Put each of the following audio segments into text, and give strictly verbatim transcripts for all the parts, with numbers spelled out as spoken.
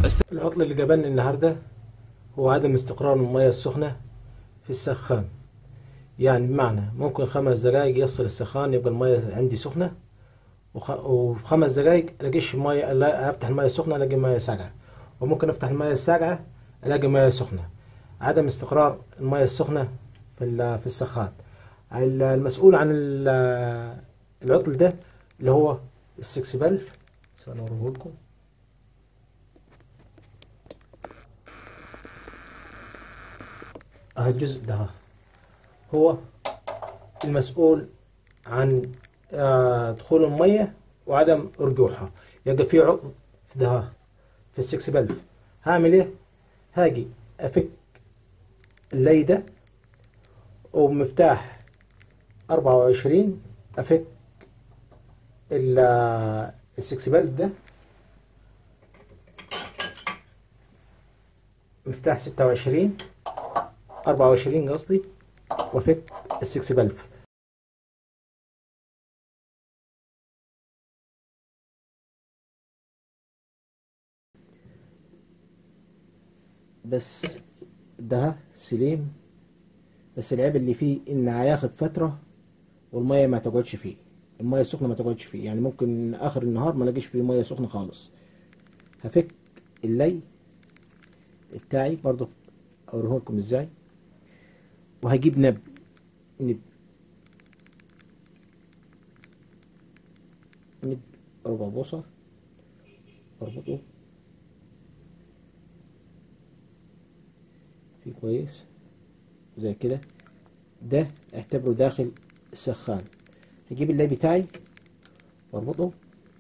بس العطل اللي قابلني النهاردة هو عدم استقرار المياه السخنة في السخان. يعني بمعنى ممكن خمس دقايق يفصل السخان يبقى المياه عندي سخنة، وخ... وفي خمس دقايق الاقيش المياه، لا افتح المياه السخنة الاقي المياه ساقعة، وممكن افتح المياه الساقعة الاقي مياه سخنة. عدم استقرار المياه السخنة في ال- في السخان. ال- المسؤول عن ال- العطل ده اللي هو السكس بلف. سأوريه لكم. اه الجزء ده هو المسؤول عن آه، دخول المية وعدم رجوعها. يبقى في عطل في ده في السكس بلف. هعمل ايه؟ هاجي افك اللي ده وبمفتاح أربعة وعشرين افك ال- آه، السكس بلف ده، مفتاح ستة وعشرين أربعة وعشرين قصدي، وافك السكس بلف. بس ده سليم، بس العيب اللي فيه ان هياخد فترة والمية ما تقعدش فيه، المية السخنة ما تقعدش فيه، يعني ممكن اخر النهار ما لاقيش فيه مية سخنة خالص. هفك اللي بتاعي برضو اوريه لكم ازاي. وهجيب نب نب نب ربع بوصة، اربطه فيه كويس زي كده. ده اعتبره داخل السخان. هجيب اللي بتاعي واربطه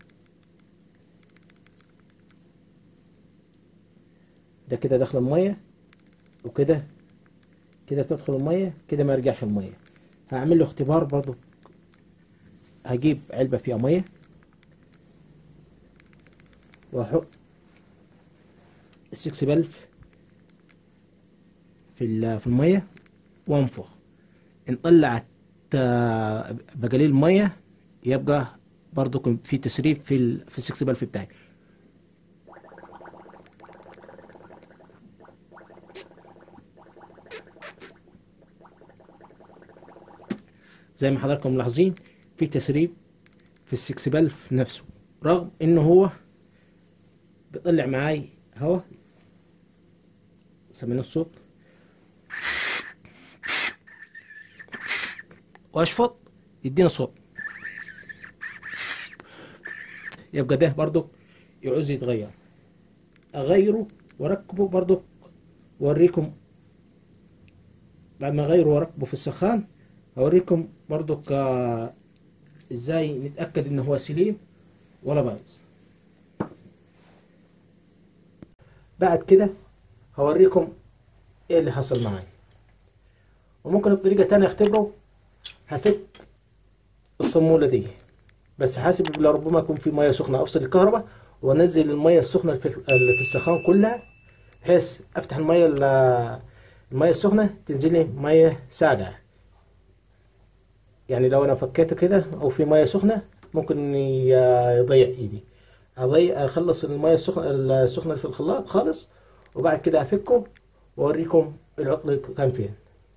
ده كده داخل المية، وكده كده تدخل المية كده ما يرجعش المية. هعمل له اختبار برضو. هجيب علبة فيها مية واحط السكس بلف في ال- في المية وانفخ. ان طلعت آه، بقليل مية يبقى برضو في تسريب في ال- في السكس بلف بتاعي. زي ما حضراتكم ملاحظين في تسريب في السكس بلف نفسه، رغم انه هو بيطلع معاي هوا. سمعنا الصوت واشفط يدينا صوت. يبقى ده برضو يعوز يتغير. اغيره واركبه برضو، واوريكم بعد ما اغيره واركبه في السخان. هوريكم برضو ازاي نتاكد ان هو سليم ولا بايظ. بعد كده هوريكم ايه اللي حصل معايا. وممكن بطريقه تانية اختبره. هفك الصامولة دي، بس حاسب لربما يكون في ميه سخنه، افصل الكهرباء وانزل الميه السخنه اللي في اللي في السخان كلها، بحيث افتح الميه ال- الميه السخنه تنزل لي ميه ساقعه. يعني لو انا فكيته كده او في ميه سخنه ممكن ي- يضيع ايدي. اضيع اخلص الميه السخنه السخنه اللي في الخلاط خالص، وبعد كده افكه واوريكم العطل كان فين.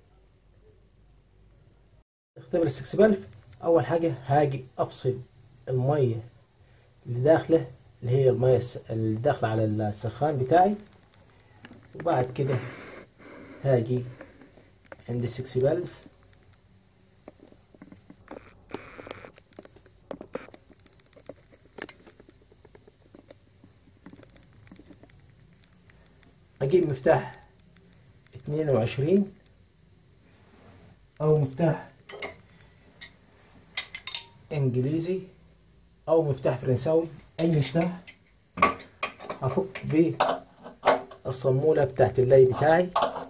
اختبر السكس بلف. اول حاجه هاجي افصل الميه اللي داخله، اللي هي الميه الس- اللي داخله على السخان بتاعي. وبعد كده هاجي عند السكس بلف اجيب مفتاح اتنين وعشرين او مفتاح انجليزي او مفتاح فرنساوي، اي مفتاح. افك بيه الصامولة بتاعت اللي بتاعي.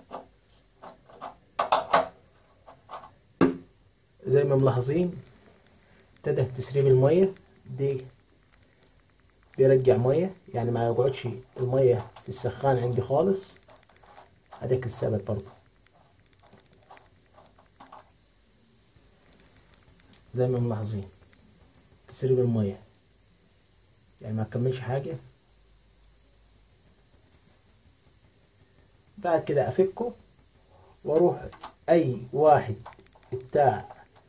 زي ما ملاحظين ابتدى تسريب المية دي، بيرجع مية، يعني ما يقعدش المية في السخان عندي خالص. هداك السبب برضه زي ما ملاحظين تسريب المية، يعني ما كملش حاجة. بعد كده افكه واروح اي واحد بتاع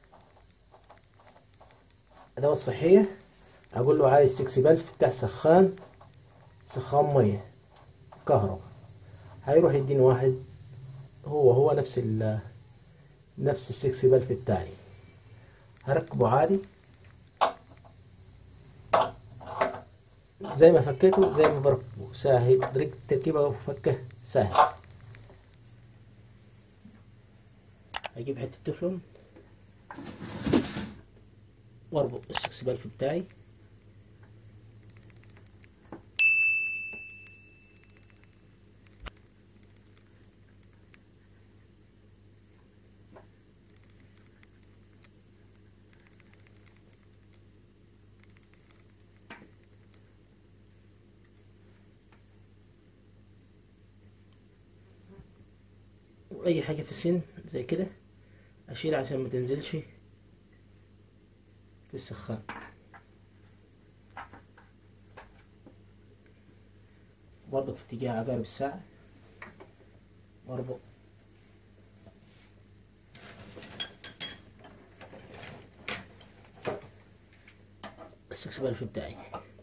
ادوات صحية اقول له عايز ستة بلف بتاع سخان سخان مية كهرباء، هيروح يديني واحد هو هو نفس ال نفس الستة بلف بتاعي، هركبه عادي زي ما فكيته زي ما بركبه سهل، طريقة التركيبة وفكه سهل. هجيب حتة تفلون واربط الستة بلف بتاعي، واي حاجة في السن زي كده اشيلها عشان ما تنزلش في السخان. برضك في اتجاه عقارب الساعة واربط الستة بلف بتاعي.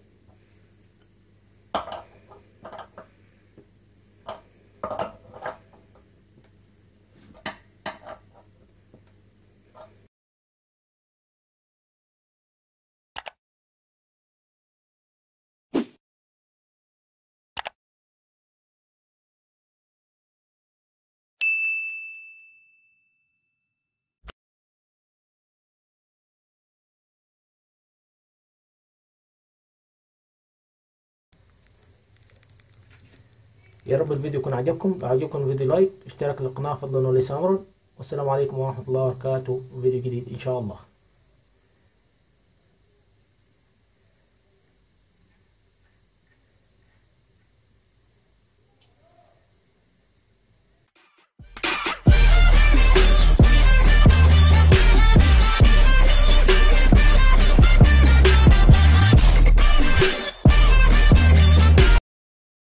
يا رب الفيديو يكون عجبكم، لو عجبكم الفيديو لايك، اشتراك للقناة فضلا وليس امرا، والسلام عليكم ورحمة الله وبركاته، فيديو جديد ان شاء الله.